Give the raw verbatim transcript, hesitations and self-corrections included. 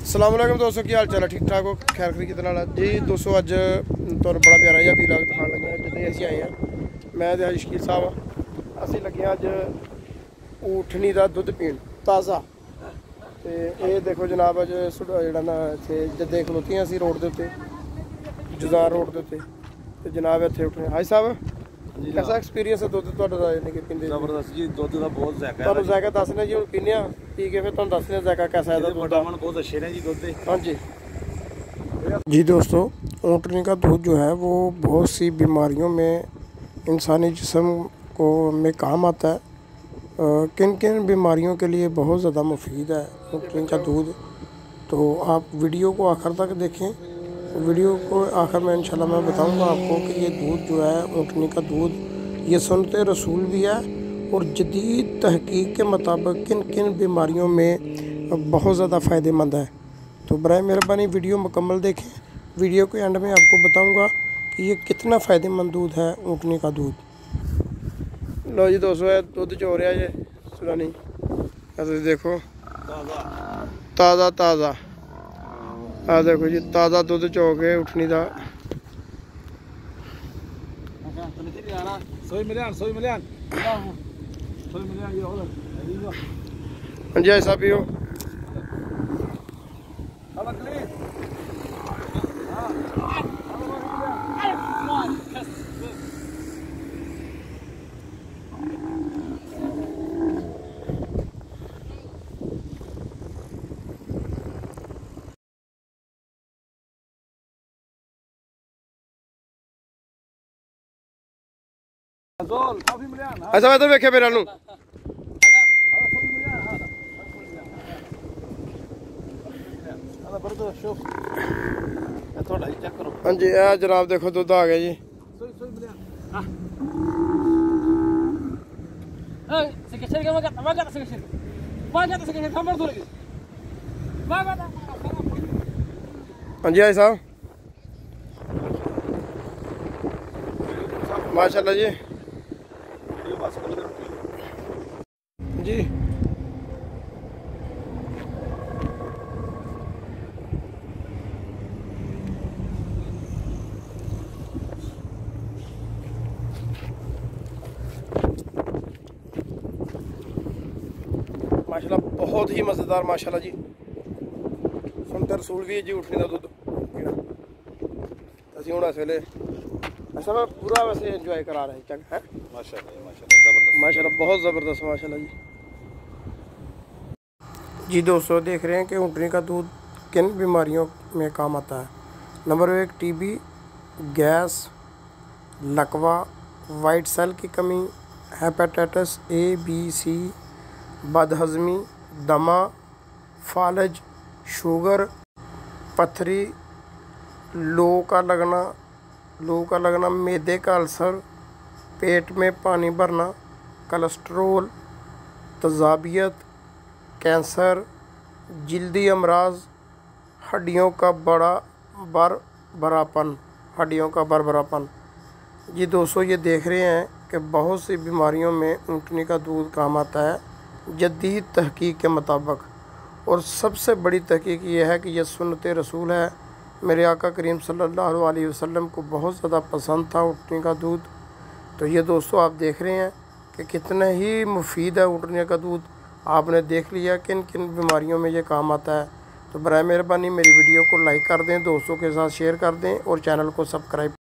अस्सलाम वालेकुम दोस्तों, की हाल चाल है? ठीक ठाक हो? खैर खरी कितना जी दोस्तों, अज तो बड़ा प्यारा जहा वीलॉग दिखाने लगे हैं जिद्दां असीं आए हैं। मैं ते शकील साहब असीं लगे अज ऊठनी का दुध पीण ताज़ा। तो ये देखो जनाब, अज जरा ना इतने जद्दे खलोती असीं रोड के उत्ते, जुजार रोड के उत्ते। तो जनाब इतने उठने हाई साहब, कैसा एक्सपीरियंस है दुध तुहाडा यानी कि पींदे? जबरदस्त जी, दुध का बहुत जायका है। तुहानूं जायका दसने जी, हुण पीने आ पी के फिर तुहानूं दसने जायका कैसा है दुध दा। बहुत अच्छे ने जी दुध दे। हाँ जी जी दोस्तों, ऊँटनी का दूध जो है वो बहुत सी बीमारियों में इंसानी जिस्म को में काम आता है। किन किन बीमारियों के लिए बहुत ज़्यादा मुफीद है ऊँटनी का दूध। तो आप वीडियो को आखिर तक देखें। वीडियो को आखिर में इंशाल्लाह मैं बताऊंगा आपको कि ये दूध जो है ऊँटनी का दूध, ये सुन्नत रसूल भी है और जदीद तहकीक के मुताबिक किन किन बीमारियों में बहुत ज़्यादा फ़ायदेमंद है। तो बराए मेहरबानी वीडियो मुकम्मल देखें। वीडियो के एंड में आपको बताऊंगा कि ये कितना फ़ायदेमंद दूध है ऊँटनी का दूध। लो जी दोस्तों, ये दूध चो रहा है सुरानी, ऐसे देखो ताज़ा ताज़ा। आ देखो जी, ताज़ा दूध चो के ऊँटनी का। हाँ जी ऐसा पियो। ऐसा इधर वेखे मेरे नू। हाँ जी ए जनाब देखो दुध आ गया जी। हाँ जी आई साहब, माशाल्लाह जी जी। माशाल्लाह बहुत ही मज़ेदार माशाल्लाह जी। सुन्नत रसूल भी है जी ऊँटनी का दुध पीना। असीं हुण इस वेले ऐसा मैं पूरा वैसे इंजॉय करा रहे हैं है। माशाल्लाह माशाल्लाह जबरदस्त, माशाल्लाह बहुत ज़बरदस्त माशाल्लाह जी। जी दोस्तों, देख रहे हैं कि ऊँटनी का दूध किन बीमारियों में काम आता है। नंबर एक, टीबी, गैस, लकवा, वाइट सेल की कमी, हेपेटाइटिस ए बी सी, बदहज़मी, दमा, फालज, शुगर, पथरी, लो का लगना लो का लगना मैदे का अल्सर, पेट में पानी भरना, कोलेस्ट्रोल, तजाबियत, कैंसर, जल्दी अमराज, हड्डियों का बड़ा बर बरापन हड्डियों का बर बरापन। जी दोस्तों, ये देख रहे हैं कि बहुत सी बीमारियों में ऊँटनी का दूध काम आता है जदीद तहकीक के मुताबिक। और सबसे बड़ी तहकीक ये है कि यह सुन्नत रसूल है। मेरे आका करीम सल्लल्लाहु अलैहि वसल्लम को बहुत ज़्यादा पसंद था ऊँटनी का दूध। तो ये दोस्तों आप देख रहे हैं कि कितना ही मुफीद है ऊँटनी का दूध। आपने देख लिया किन किन बीमारियों में ये काम आता है। तो बराए मेहरबानी मेरी वीडियो को लाइक कर दें, दोस्तों के साथ शेयर कर दें और चैनल को सब्सक्राइब